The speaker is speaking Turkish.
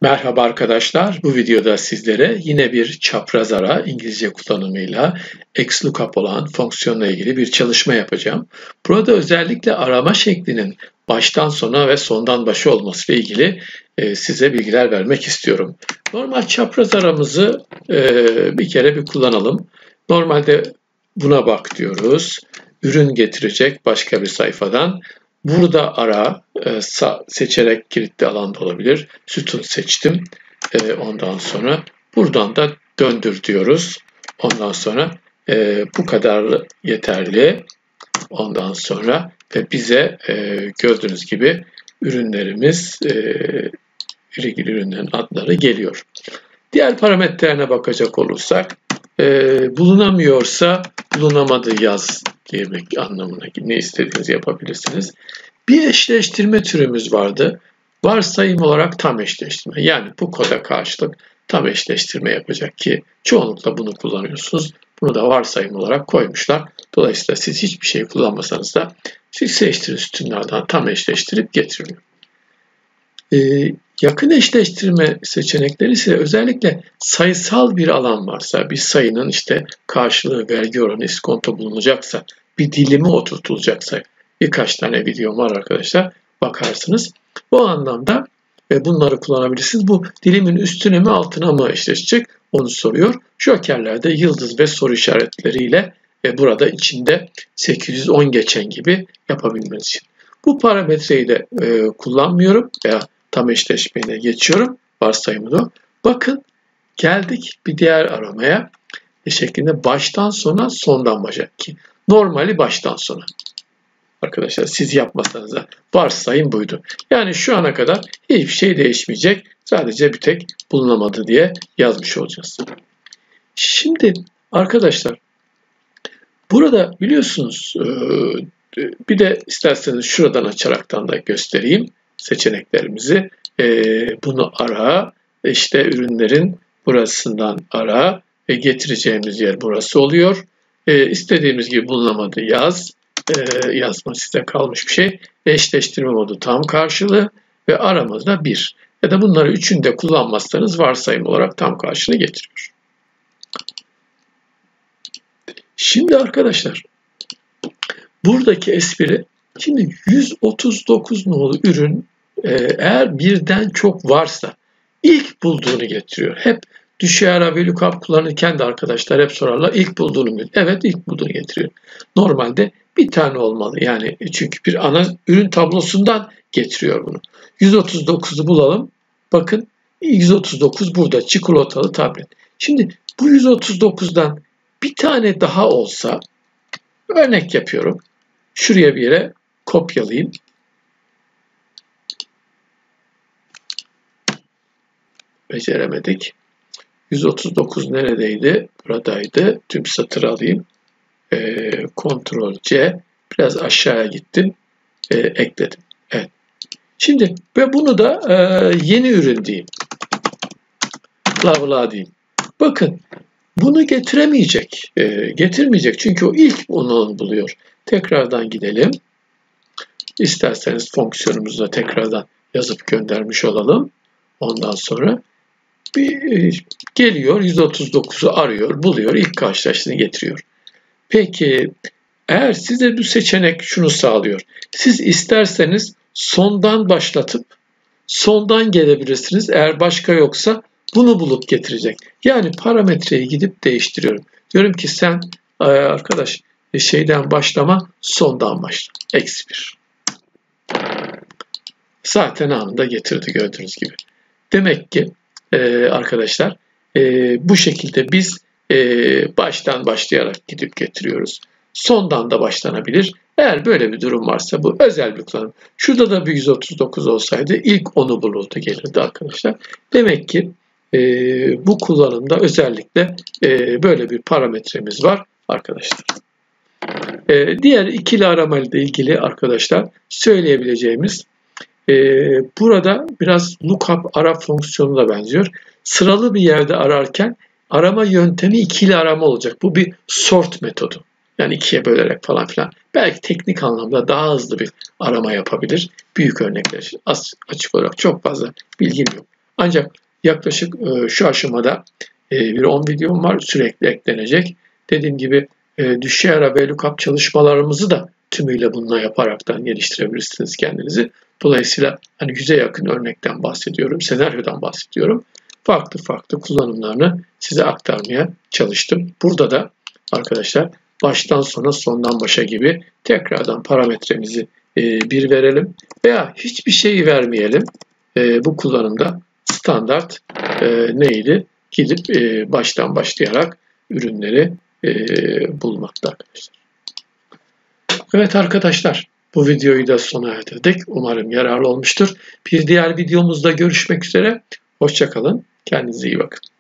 Merhaba arkadaşlar. Bu videoda sizlere yine bir çapraz ara İngilizce kullanımıyla XLOOKUP olan fonksiyonla ilgili bir çalışma yapacağım. Burada özellikle arama şeklinin baştan sona ve sondan başa olması ile ilgili size bilgiler vermek istiyorum. Normal çapraz aramızı bir kere bir kullanalım. Normalde buna bak diyoruz. Ürün getirecek başka bir sayfadan. Burada ara seçerek kilitli alanda olabilir. Sütun seçtim. Ondan sonra buradan da döndür diyoruz. Ondan sonra bu kadar yeterli. Ondan sonra ve bize gördüğünüz gibi ürünlerimiz ilgili ürünlerin adları geliyor. Diğer parametrelerine bakacak olursak bulunamıyorsa bulunamadı yaz demek anlamına ne istediğinizi yapabilirsiniz. Bir eşleştirme türümüz vardı. Varsayım olarak tam eşleştirme. Yani bu koda karşılık tam eşleştirme yapacak ki çoğunlukla bunu kullanıyorsunuz. Bunu da varsayım olarak koymuşlar. Dolayısıyla siz hiçbir şey kullanmasanız da siz seçtiğiniz sütunlardan tam eşleştirip getiriyor. Yakın eşleştirme seçenekleri ise özellikle sayısal bir alan varsa, bir sayının işte karşılığı, vergi oranı, iskonto bulunacaksa, bir dilimi oturtulacaksa, birkaç tane videom var arkadaşlar, bakarsınız. Bu anlamda bunları kullanabilirsiniz. Bu dilimin üstüne mi altına mı eşleşecek onu soruyor. Jokerler de yıldız ve soru işaretleriyle burada içinde 810 geçen gibi yapabilmeniz için. Bu parametreyi de kullanmıyorum veya tam eşleşmeye geçiyorum. Varsayımını. Bakın geldik bir diğer aramaya şeklinde baştan sona sondan başa ki normali baştan sona. Arkadaşlar siz yapmasanız da varsayım buydu. Yani şu ana kadar hiçbir şey değişmeyecek. Sadece bir tek bulunamadı diye yazmış olacağız. Şimdi arkadaşlar burada biliyorsunuz bir de isterseniz şuradan açaraktan da göstereyim seçeneklerimizi. Bunu ara, işte ürünlerin burasından ara ve getireceğimiz yer burası oluyor. İstediğimiz gibi bulunamadı yaz. Yazma size kalmış bir şey. Eşleştirme modu tam karşılığı ve aramızda 1. Ya da bunları üçünü de kullanmazsanız varsayım olarak tam karşılığı getiriyor. Şimdi arkadaşlar buradaki espri, şimdi 139 nolu ürün eğer birden çok varsa ilk bulduğunu getiriyor. Hep düşey ara ve lookup kullanırken de arkadaşlar hep sorarlar ilk bulduğunu mu? Evet, ilk bulduğunu getiriyor. Normalde bir tane olmalı yani çünkü bir ana ürün tablosundan getiriyor bunu. 139'u bulalım. Bakın 139 burada çikolatalı tablet. Şimdi bu 139'dan bir tane daha olsa, örnek yapıyorum. Şuraya bir yere kopyalayayım. Beceremedik. 139 neredeydi? Buradaydı. Tüm satırı alayım. Ctrl C. Biraz aşağıya gittim. Ekledim. Evet. Şimdi ve bunu da yeni ürün diyeyim. Bla bla diyeyim. Bakın bunu getiremeyecek. Getirmeyecek. Çünkü o ilk onu buluyor. Tekrardan gidelim. İsterseniz fonksiyonumuzu da tekrardan yazıp göndermiş olalım. Ondan sonra geliyor 139'u arıyor, buluyor, ilk karşılaştığını getiriyor. Peki eğer size bu seçenek şunu sağlıyor. Siz isterseniz sondan başlatıp sondan gelebilirsiniz. Eğer başka yoksa bunu bulup getirecek. Yani parametreyi gidip değiştiriyorum. Diyorum ki sen arkadaş şeyden başlama, sondan başla. -1. Zaten anında getirdi gördüğünüz gibi. Demek ki arkadaşlar bu şekilde biz baştan başlayarak gidip getiriyoruz. Sondan da başlanabilir. Eğer böyle bir durum varsa bu özel bir kullanım. Şurada da bir 139 olsaydı ilk onu bulurdu gelirdi arkadaşlar. Demek ki bu kullanımda özellikle böyle bir parametremiz var arkadaşlar. Diğer ikili arama ile ilgili arkadaşlar söyleyebileceğimiz burada biraz lookup ara fonksiyonuna benziyor. Sıralı bir yerde ararken arama yöntemi ikili arama olacak. Bu bir sort metodu. Yani ikiye bölerek falan filan. Belki teknik anlamda daha hızlı bir arama yapabilir. Büyük örnekler için açık olarak çok fazla bilgim yok. Ancak yaklaşık şu aşamada bir 10 videom var, sürekli eklenecek. Dediğim gibi düşey VLOOKUP çalışmalarımızı da tümüyle bununla yaparaktan geliştirebilirsiniz kendinizi. Dolayısıyla hani 100'e yakın örnekten bahsediyorum, senaryodan bahsediyorum. Farklı farklı kullanımlarını size aktarmaya çalıştım. Burada da arkadaşlar baştan sona sondan başa gibi tekrardan parametremizi bir verelim veya hiçbir şeyi vermeyelim. Bu kullanımda standart neydi? Gidip baştan başlayarak ürünleri bulmakta arkadaşlar. Evet arkadaşlar, bu videoyu da sona erdirdik. Umarım yararlı olmuştur. Bir diğer videomuzda görüşmek üzere. Hoşça kalın. Kendinize iyi bakın.